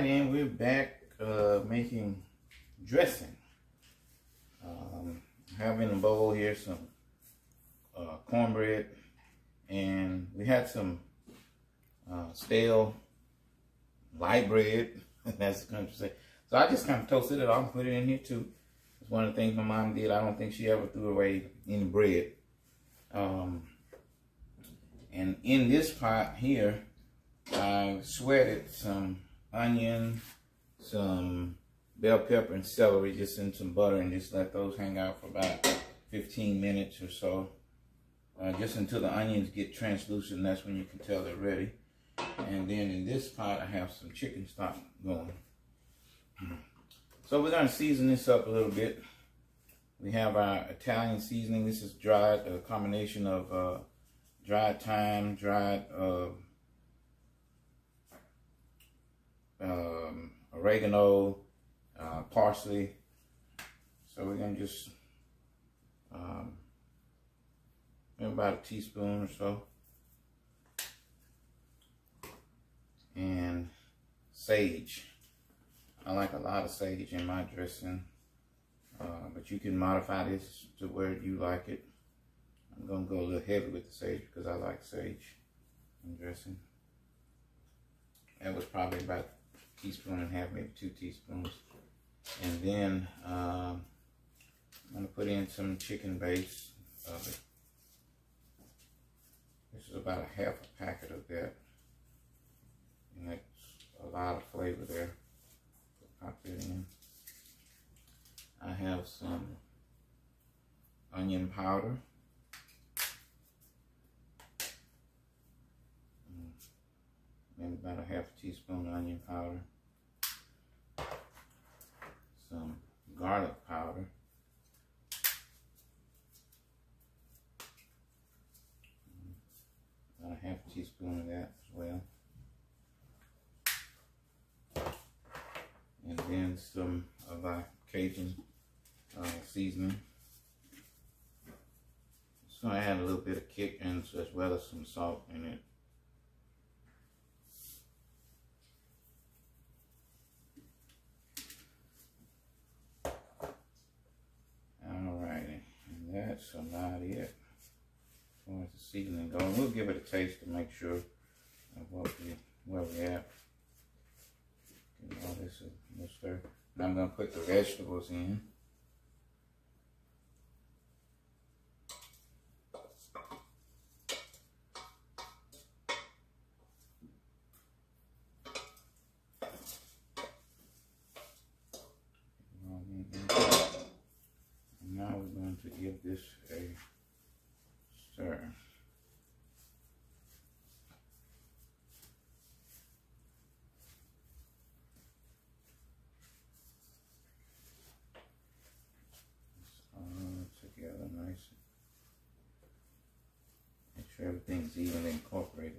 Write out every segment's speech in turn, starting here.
right, and we're back making dressing. I have in a bowl here some cornbread, and we had some stale light bread. That's the country say. So I just kind of toasted it off and put it in here too. It's one of the things my mom did. I don't think she ever threw away any bread. And in this pot here, I sweated some onion, some bell pepper, and celery just in some butter, and just let those hang out for about 15 minutes or so. Just until the onions get translucent, and that's when you can tell they're ready. And then in this pot, I have some chicken stock going. So we're going to season this up a little bit. We have our Italian seasoning. This is dried, a combination of dried thyme, dried oregano, parsley. So we're going to just about a teaspoon or so. And sage. I like a lot of sage in my dressing, but you can modify this to where you like it. I'm going to go a little heavy with the sage because I like sage in dressing. That was probably about a teaspoon and a half, maybe 2 teaspoons. And then I'm going to put in some chicken base of it. This is about a half a packet of that. And that's a lot of flavor there. Pop that in. I have some onion powder. Maybe about a half a teaspoon of onion powder. Some garlic powder. About a half a teaspoon of that as well. And then some of our Cajun seasoning. So I add a little bit of kick and as well as some salt in it. Alrighty, and that's about it as far as the seasoning goes. We'll give it a taste to make sure of where we're at. Give all this a little stir. Now I'm going to put the vegetables in. And now we're going to give this a stir. Together nice. Make sure everything's evenly incorporated.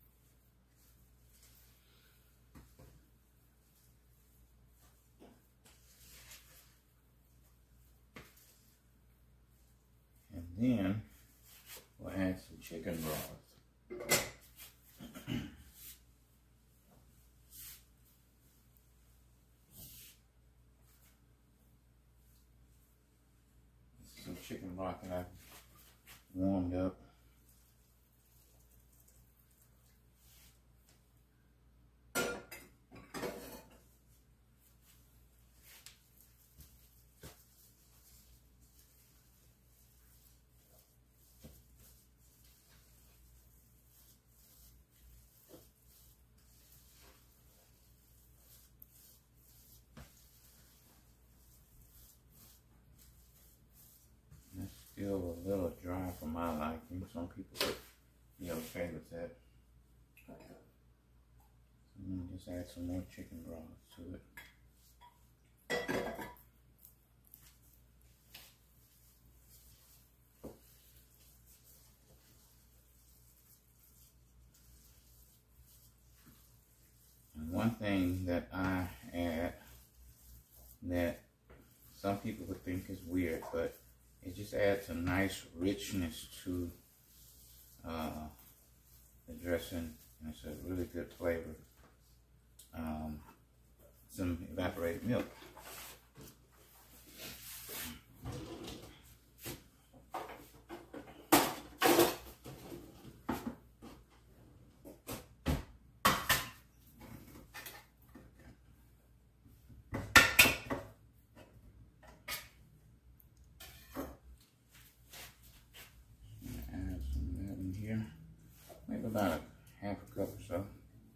And then we'll add some chicken broth. Some chicken broth that I've warmed up. Still a little dry for my liking. Some people would be okay with that. And just add some more chicken broth to it. And one thing that I add that some people would think is weird, but it just adds a nice richness to the dressing, and it's a really good flavor. some evaporated milk. Add some of that in here, maybe about a half a cup or so.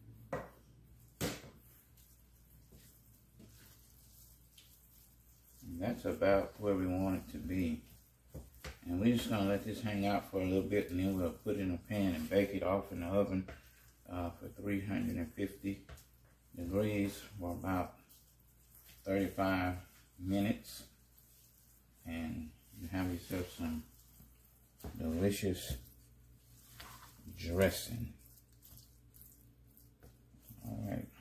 That's about where we want it to be. And we're just going to let this hang out for a little bit, and then we'll put it in a pan and bake it off in the oven for 350 degrees for about 35 minutes. And you have yourself some delicious dressing. All right.